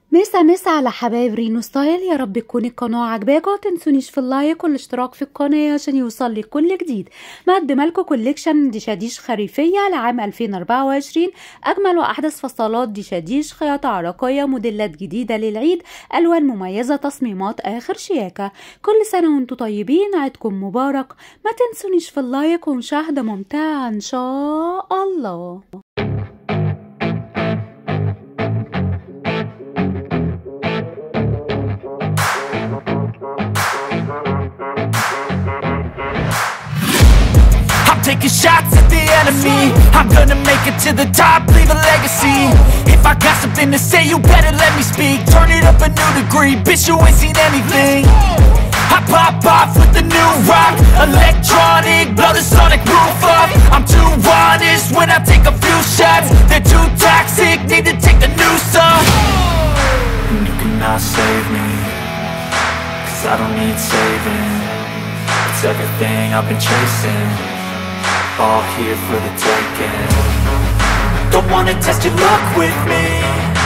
مسا على حبايب رينو ستايل. يا رب تكون القناة عجباكم، متنسونيش في اللايك والاشتراك في القناة عشان يوصل لي كل جديد. مقدمه لكم كوليكشن دشاديش خريفية لعام 2024، اجمل واحدث فصلات دشاديش، خياطة عراقية، موديلات جديدة للعيد، الوان مميزة، تصميمات اخر شياكة. كل سنة وانتم طيبين، عيدكم مبارك. ما تنسونيش في اللايك ومشاهدة ممتعة ان شاء الله. Taking shots at the enemy, I'm gonna make it to the top, leave a legacy. If I got something to say, you better let me speak. Turn it up a new degree, bitch, you ain't seen anything. I pop off with the new rock, electronic, blow the sonic roof up. I'm too honest when I take a few shots. They're too toxic, need to take the noose off. And you cannot save me, cause I don't need saving. It's everything I've been chasing, all here for the taking. Don't wanna test your luck with me,